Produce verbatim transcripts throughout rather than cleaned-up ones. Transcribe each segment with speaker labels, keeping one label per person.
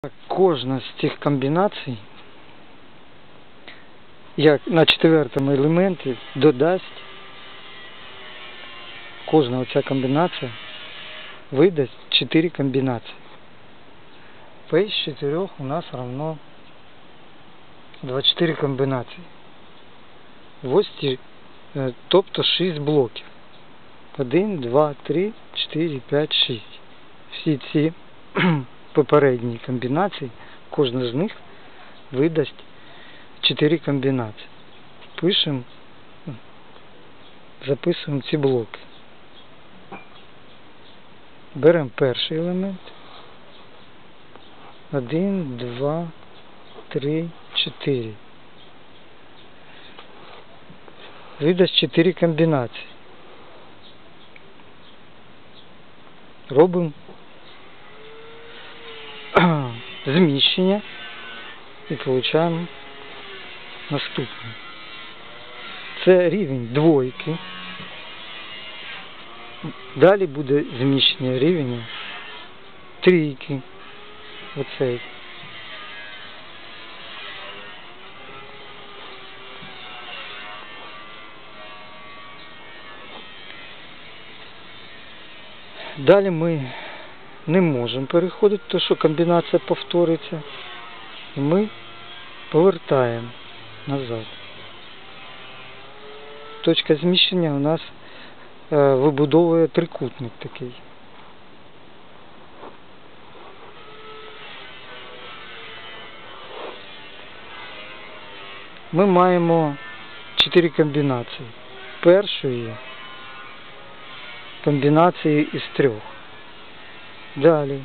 Speaker 1: Кожна з цих комбінацій, як на четвертому елементі, додасть, кожна оця комбінація видасть чотири комбінації. P з чотирьох у нас равно двадцять чотири комбінації. Ось, тобто шість блоків. один, два, три, чотири, п'ять, шість. Всі ці попередні комбінації, кожна з них видасть чотири комбінації. Пишемо, записуємо ці блоки. Беремо перший елемент. один, два, три, чотири. Видасть чотири комбінації. Робимо зміщення і отримуємо наступне. Це рівень двойки. Далі буде зміщення рівня трійки. Оцей. Далі ми не можемо переходити, тому що комбінація повториться. І ми повертаємо назад. Точка зміщення у нас е, вибудовує трикутник такий. Ми маємо чотири комбінації. Першої комбінації із трьох. Далі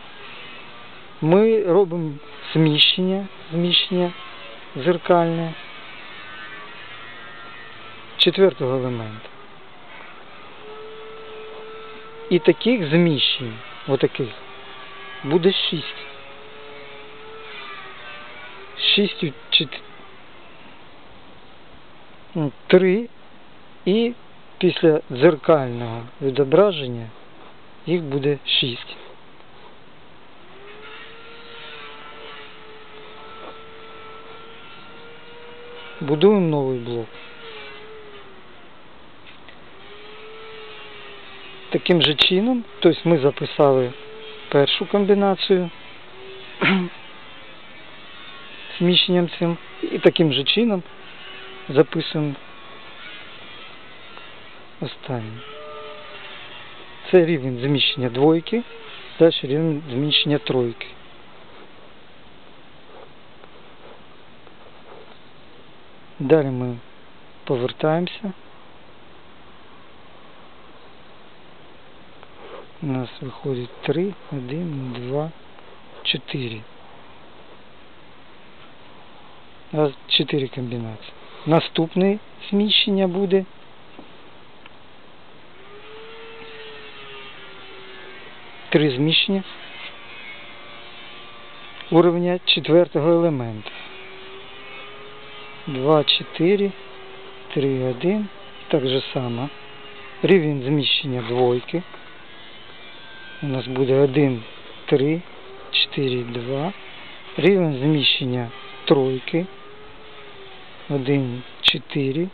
Speaker 1: ми робимо зміщення, зміщення зеркальне четвертого елемента. І таких зміщень, отаких, буде шість. шість, три, і після дзеркального відображення їх буде шість. Будуємо новий блок. Таким же чином, тобто ми записали першу комбінацію зміщенням цим, і таким же чином записуємо останній. Це рівень зміщення двойки, далі рівень зміщення тройки. Далі ми повертаємося. У нас виходить три, один, два, чотири. чотири комбінації. Наступне зміщення буде три зміщення уровня четвертого елемента. два, чотири, три, один. Так же само. Рівень зміщення двойки. У нас буде один, три, чотири, два. Рівень зміщення тройки. один, чотири.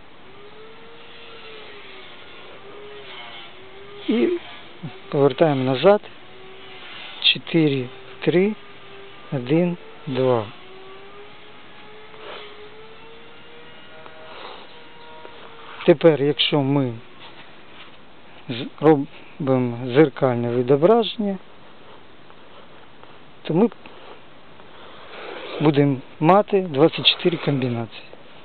Speaker 1: І повертаємо назад. чотири, три, один, два. Тепер, якщо ми робимо зеркальне відображення, то ми будемо мати двадцять чотири комбінації.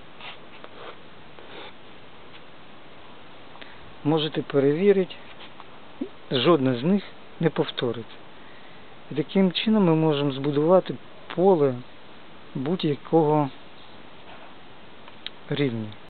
Speaker 1: Можете перевірити, жодна з них не повториться. І таким чином ми можемо збудувати поле будь-якого рівня.